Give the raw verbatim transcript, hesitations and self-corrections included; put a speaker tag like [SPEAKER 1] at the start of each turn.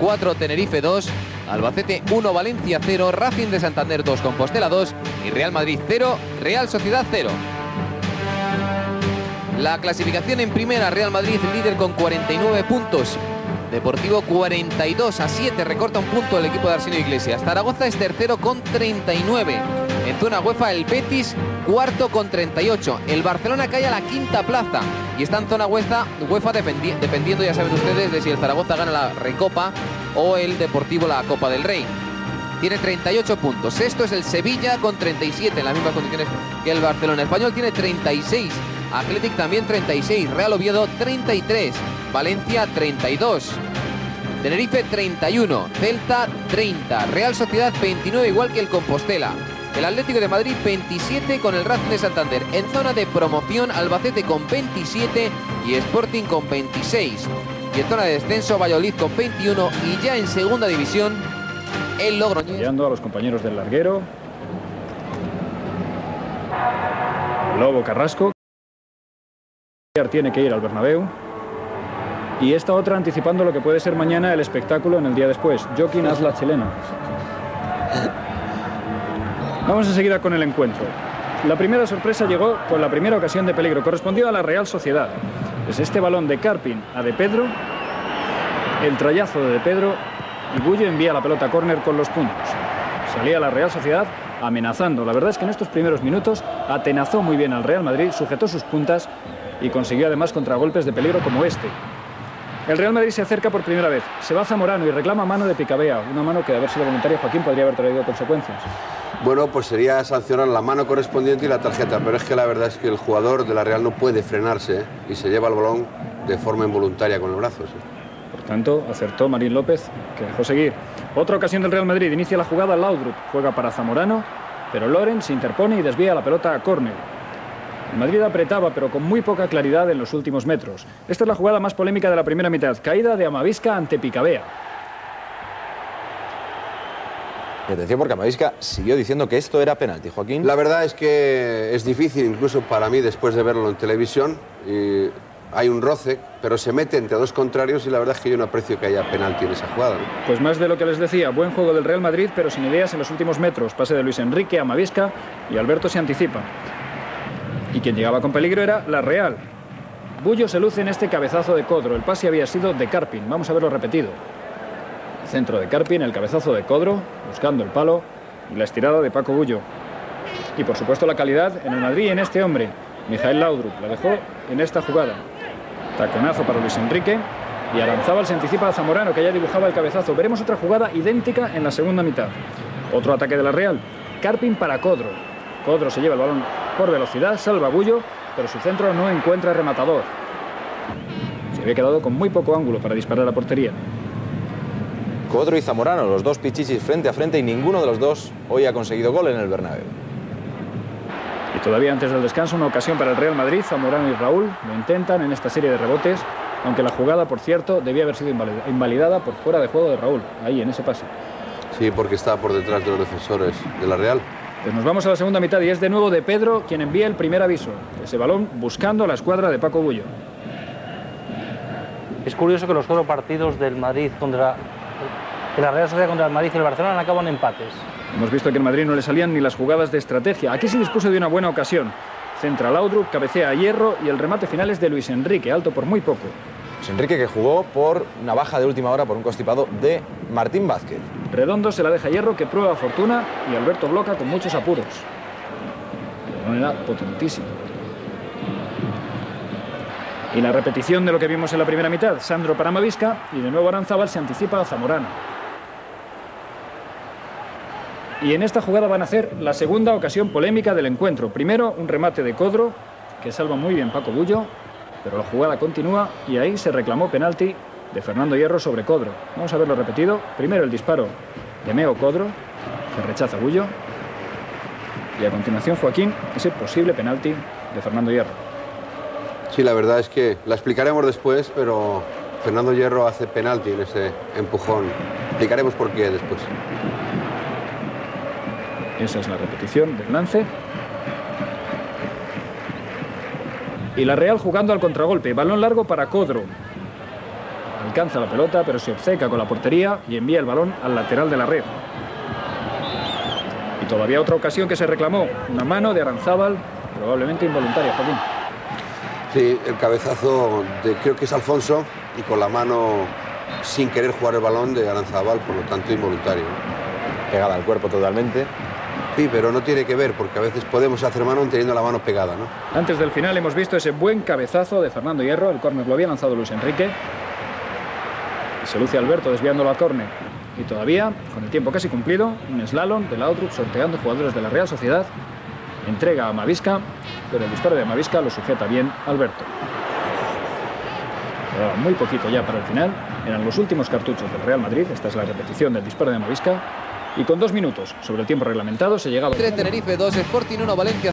[SPEAKER 1] cuatro, Tenerife dos, Albacete uno, Valencia cero, Racing de Santander dos, Compostela dos y Real Madrid cero, Real Sociedad cero. La clasificación en primera: Real Madrid líder con cuarenta y nueve puntos, Deportivo cuarenta y dos, a siete, recorta un punto el equipo de Arsenio Iglesias. Zaragoza es tercero con treinta y nueve. En zona UEFA el Betis cuarto con treinta y ocho. El Barcelona cae a la quinta plaza y está en zona UEFA, UEFA dependi dependiendo, ya saben ustedes, de si el Zaragoza gana la Recopa o el Deportivo la Copa del Rey. Tiene treinta y ocho puntos. Sexto es el Sevilla con treinta y siete, en las mismas condiciones que el Barcelona. Español tiene treinta y seis. Athletic también treinta y seis. Real Oviedo treinta y tres. Valencia treinta y dos. Tenerife treinta y uno. Celta treinta. Real Sociedad veintinueve, igual que el Compostela. El Atlético de Madrid veintisiete con el Racing de Santander. En zona de promoción, Albacete con veintisiete y Sporting con veintiséis. Y en zona de descenso, Valladolid con veintiuno. Y ya en segunda división, el Logroñés.
[SPEAKER 2] Apoyando a los compañeros del larguero. Lobo Carrasco. Tiene que ir al Bernabéu. Y esta otra anticipando lo que puede ser mañana el espectáculo en el día después. Joaquín Asla chileno. Vamos enseguida con el encuentro. La primera sorpresa llegó con la primera ocasión de peligro. Correspondió a la Real Sociedad. Es este balón de Carpin a De Pedro. El trayazo de De Pedro. Y Bullo envía la pelota a córner con los puntos. Salía la Real Sociedad amenazando. La verdad es que en estos primeros minutos atenazó muy bien al Real Madrid, sujetó sus puntas y consiguió además contragolpes de peligro como este. El Real Madrid se acerca por primera vez. Se va Zamorano y reclama mano de Picabea. Una mano que, de haber sido voluntaria, Joaquín, podría haber traído consecuencias.
[SPEAKER 3] Bueno, pues sería sancionar la mano correspondiente y la tarjeta. Pero es que la verdad es que el jugador de la Real no puede frenarse, ¿eh? Y se lleva el balón de forma involuntaria con el brazo, ¿sí?
[SPEAKER 2] Por tanto, acertó Marín López, que dejó seguir. Otra ocasión del Real Madrid. Inicia la jugada Laudrup. Juega para Zamorano, pero Loren se interpone y desvía la pelota a córner. El Madrid apretaba, pero con muy poca claridad en los últimos metros. Esta es la jugada más polémica de la primera mitad. Caída de Amavisca ante Picabea.
[SPEAKER 4] Y atención, porque Amavisca siguió diciendo que esto era penalti, Joaquín.
[SPEAKER 3] La verdad es que es difícil, incluso para mí, después de verlo en televisión. Y hay un roce, pero se mete entre dos contrarios y la verdad es que yo no aprecio que haya penalti en esa jugada, ¿no?
[SPEAKER 2] Pues más de lo que les decía, buen juego del Real Madrid, pero sin ideas en los últimos metros. Pase de Luis Enrique a Amavisca y Alberto se anticipa. Y quien llegaba con peligro era la Real. Bullo se luce en este cabezazo de Codro. El pase había sido de Carpin. Vamos a verlo repetido. Centro de Carpin, el cabezazo de Codro, buscando el palo, y la estirada de Paco Bullo. Y por supuesto la calidad en el Madrid y en este hombre, Mijael Laudrup. La dejó en esta jugada. Taconazo para Luis Enrique. Y Aranzábal se anticipa a Zamorano, que ya dibujaba el cabezazo. Veremos otra jugada idéntica en la segunda mitad. Otro ataque de la Real. Carpin para Codro. Codro se lleva el balón por velocidad, salva a Bullo, pero su centro no encuentra rematador. Se había quedado con muy poco ángulo para disparar a la portería.
[SPEAKER 4] Codro y Zamorano, los dos pichichis frente a frente, y ninguno de los dos hoy ha conseguido gol en el Bernabéu.
[SPEAKER 2] Y todavía antes del descanso, una ocasión para el Real Madrid. Zamorano y Raúl lo intentan en esta serie de rebotes, aunque la jugada, por cierto, debía haber sido invalidada por fuera de juego de Raúl, ahí en ese pase.
[SPEAKER 3] Sí, porque está por detrás de los defensores de la Real.
[SPEAKER 2] Pues nos vamos a la segunda mitad y es de nuevo De Pedro quien envía el primer aviso. Ese balón buscando a la escuadra de Paco Bullo.
[SPEAKER 5] Es curioso que los cuatro partidos del Madrid contra... de la Real Sociedad contra el Madrid y el Barcelona acaban empates.
[SPEAKER 2] Hemos visto que en Madrid no le salían ni las jugadas de estrategia. Aquí se dispuso de una buena ocasión. Centra Laudrup, cabecea a Hierro y el remate final es de Luis Enrique, alto por muy poco.
[SPEAKER 4] Luis Enrique, que jugó por una baja de última hora por un constipado de Martín Vázquez.
[SPEAKER 2] Redondo se la deja a Hierro, que prueba fortuna, y Alberto bloca con muchos apuros. De manera potentísima. Y la repetición de lo que vimos en la primera mitad. Sandro para Amavisca y de nuevo Aranzábal se anticipa a Zamorano. Y en esta jugada van a hacer la segunda ocasión polémica del encuentro. Primero un remate de Codro, que salva muy bien Paco Bullo, pero la jugada continúa y ahí se reclamó penalti de Fernando Hierro sobre Codro. Vamos a verlo repetido. Primero el disparo de Meo Codro, que rechaza Bullo. Y a continuación, Joaquín, ese posible penalti de Fernando Hierro.
[SPEAKER 3] Sí, la verdad es que la explicaremos después, pero Fernando Hierro hace penalti en ese empujón. Explicaremos por qué después.
[SPEAKER 2] Esa es la repetición del lance. Y la Real jugando al contragolpe. Balón largo para Codro. alcanza la pelota, pero se obceca con la portería y envía el balón al lateral de la red. Y todavía otra ocasión que se reclamó, una mano de Aranzábal, probablemente involuntaria, Joaquín.
[SPEAKER 3] Sí, el cabezazo de, creo que es Alfonso, y con la mano sin querer jugar el balón de Aranzábal, por lo tanto involuntario.
[SPEAKER 4] Pegada al cuerpo totalmente.
[SPEAKER 3] Sí, pero no tiene que ver, porque a veces podemos hacer mano teniendo la mano pegada, ¿no?
[SPEAKER 2] Antes del final hemos visto ese buen cabezazo de Fernando Hierro, el córner lo había lanzado Luis Enrique. Y se luce Alberto desviándolo al córner. Y todavía, con el tiempo casi cumplido, un slalom de Laudrup sorteando jugadores de la Real Sociedad. Entrega a Mavisca, pero el disparo de Mavisca lo sujeta bien Alberto. Quedaba muy poquito ya para el final. Eran los últimos cartuchos del Real Madrid. Esta es la repetición del disparo de Mavisca. Y con dos minutos sobre el tiempo reglamentado se llegaba...
[SPEAKER 1] Tenerife dos, Sporting uno, Valencia